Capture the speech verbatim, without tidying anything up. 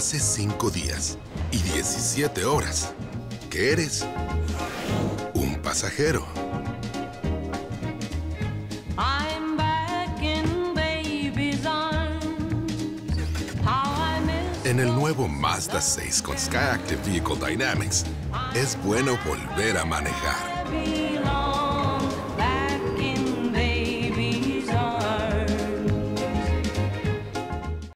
Hace cinco días y diecisiete horas que eres un pasajero. I'm back in baby's arms. How I miss En el nuevo Mazda seis con Skyactiv Vehicle Dynamics, es bueno volver a manejar. belong.